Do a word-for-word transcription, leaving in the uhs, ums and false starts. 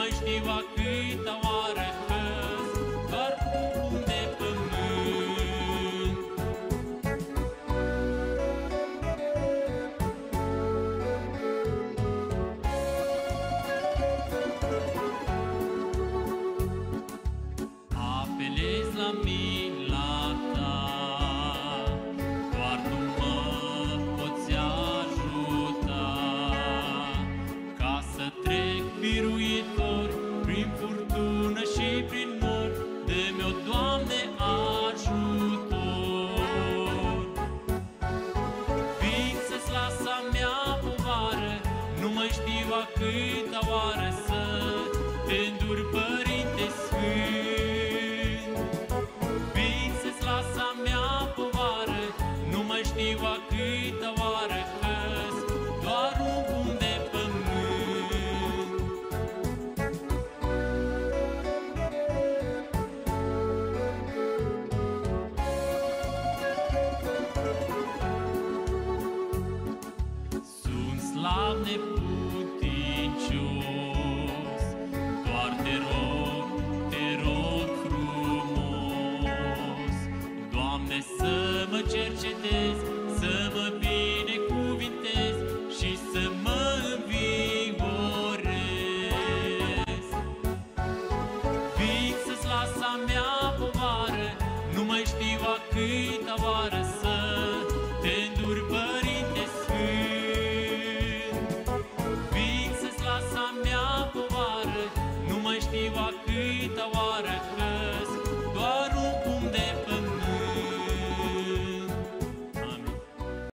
mai știu a câta oară că-s doar un pumn de pământ. Apelez la mila ta, doar tu mă poți ajuta, ca să trec biruitor prin furtună și prin nor. Dă-mi-o, Doamne, ajutor. Vin să-ți las a mea povară, nu mai știu a câta oară să te înduri, Părinte Sfânt. Vin să-ți las a mea povară, nu mai știu a câta oară că-s doar un pumn de pământ. Sunt slab neputincios,